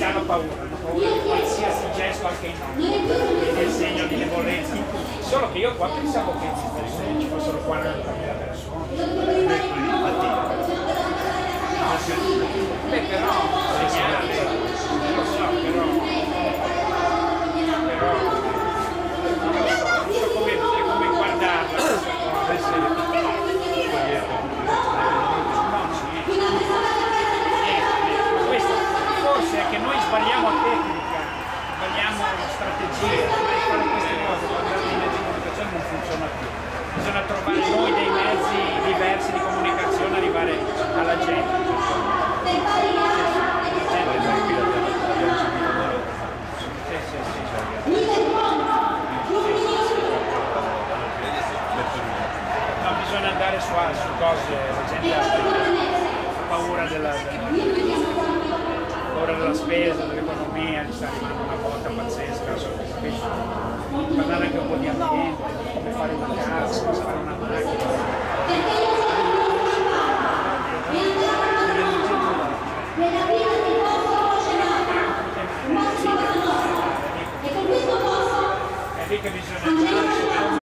hanno paura di qualsiasi gesto anche in nome, il segno di debolezza. Solo che io qua pensavo che ci fossero 40.000 persone. Beh, però, segnale, lo so, però non so come guardarla questa cosa. Questo forse è che noi sbagliamo tecnica, sbagliamo strategia, fare queste cose quando i mezzi di comunicazione non funziona più. Bisogna trovare noi dei mezzi diversi di comunicazione, arrivare alla gente. No, bisogna andare su cose, la gente ha paura della spesa, dell'economia, gli sta arrivando una volta pazzesca, parlare anche un po' di ambiente, come fare una casa, come fare una macchina.